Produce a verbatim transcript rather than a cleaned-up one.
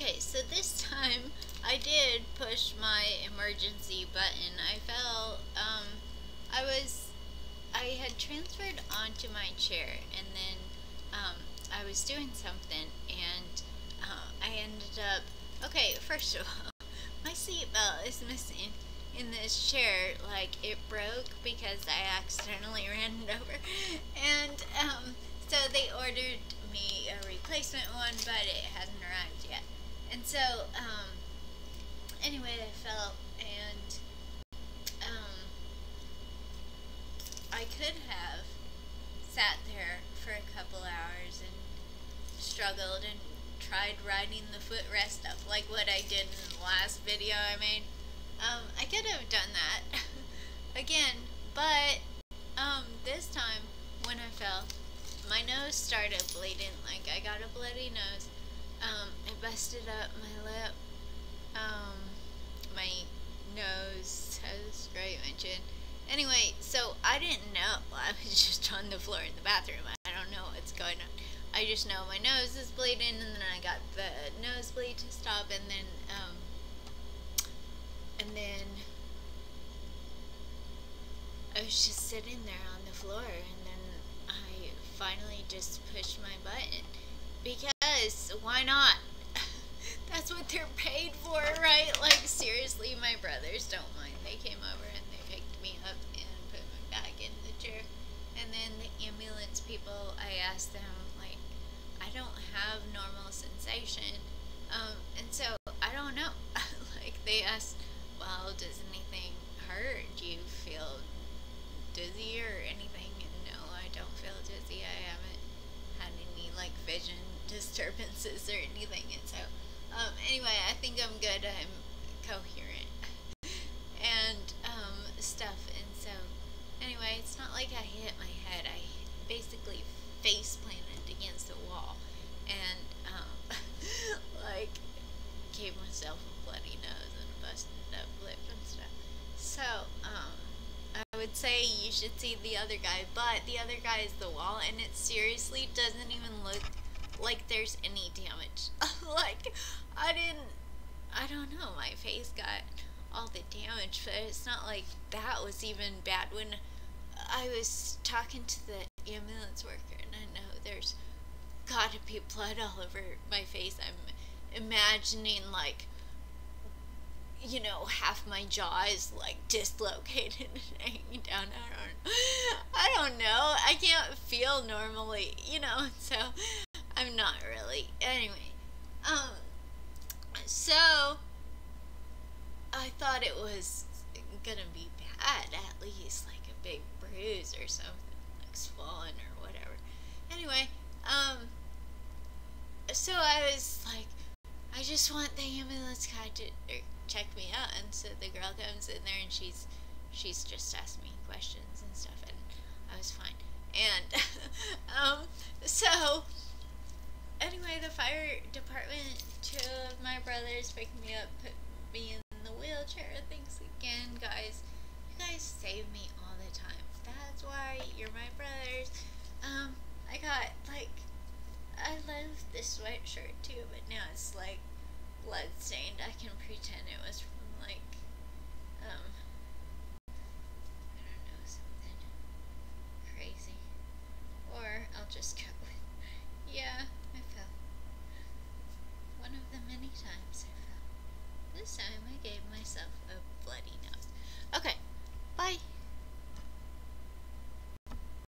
Okay, so this time I did push my emergency button. I fell, um, I was, I had transferred onto my chair, and then, um, I was doing something, and, uh, I ended up, okay, first of all, my seatbelt is missing in this chair. Like, it broke because I accidentally ran it over, and, um, so they ordered me a replacement one, but it hadn't arrived yet. And so, um, anyway, I fell, and, um, I could have sat there for a couple hours and struggled and tried riding the footrest up like what I did in the last video I made. Um, I could have done that again, but, um, this time when I fell, my nose started bleeding. Like, I got a bloody nose. Um, it busted up my lip. Um, my nose has great mention. Anyway, so I didn't know. I was just on the floor in the bathroom. I don't know what's going on. I just know my nose is bleeding, and then I got the nosebleed to stop, and then, um, and then I was just sitting there on the floor, and then I finally just pushed my button. Because, why not? That's what they're paid for, right? Like, seriously, my brothers don't mind. They came over and they picked me up and put me back in the chair. And then the ambulance people, I asked them, like, I don't have normal sensation. Um, and so, I don't know. Like, they asked, well, does anything hurt? Do you feel dizzy or anything? And no, I don't feel dizzy. I haven't had any, like, vision disturbances or anything. And so, um, anyway, I think I'm good. I'm coherent and, um, stuff. And so, anyway, it's not like I hit my head. I basically face planted against the wall and, um, like, gave myself a bloody nose and a busted up lip and stuff. So, um, I would say you should see the other guy, but the other guy is the wall, and it seriously doesn't even look like there's any damage. Like, I didn't, I don't know, my face got all the damage, but it's not like that was even bad. When I was talking to the ambulance worker, and I know there's gotta be blood all over my face, I'm imagining, like, you know, half my jaw is, like, dislocated and hanging down. I don't, I don't know. I can't feel normally, you know, so I'm not really. Anyway, um, so I thought it was gonna be bad, at least, like a big bruise or something, like swollen or whatever. Anyway, um, so I was like, I just want the ambulance guy to er, check me out, and so the girl comes in there, and she's she's just asked me questions and stuff, and I was fine. And um, so anyway, the fire department, two of my brothers picked me up, put me in the wheelchair. Thanks again, guys. You guys save me all the time. That's why you're my brothers. Um, I got, like, I love this sweatshirt too, but now it's like blood stained. I can pretend it was from, like, um, I don't know, something crazy. Or I'll just go with, yeah, I fell. One of the many times I fell. This time I gave myself